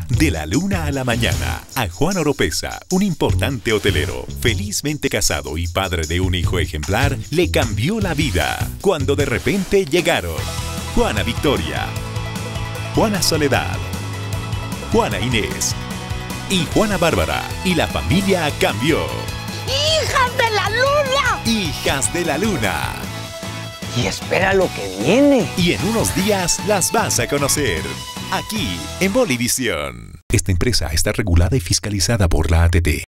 De la luna a la mañana, a Juan Oropesa, un importante hotelero, felizmente casado y padre de un hijo ejemplar, le cambió la vida cuando de repente llegaron Juana Victoria, Juana Soledad, Juana Inés y Juana Bárbara, y la familia cambió. ¡Hijas de la luna! ¡Hijas de la luna! Y espera lo que viene. Y en unos días las vas a conocer, aquí en Bolivisión. Esta empresa está regulada y fiscalizada por la ATT.